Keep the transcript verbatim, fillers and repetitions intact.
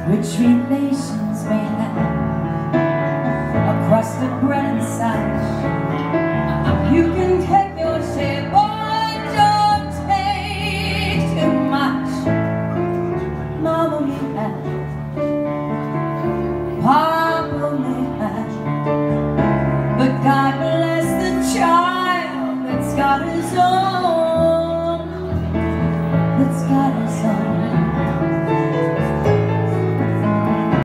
Rich relations may have a crust of bread and such. You can take your share, but don't take too much. Mama may have, Papa may have, but God bless the child that's got his own, that's got his own.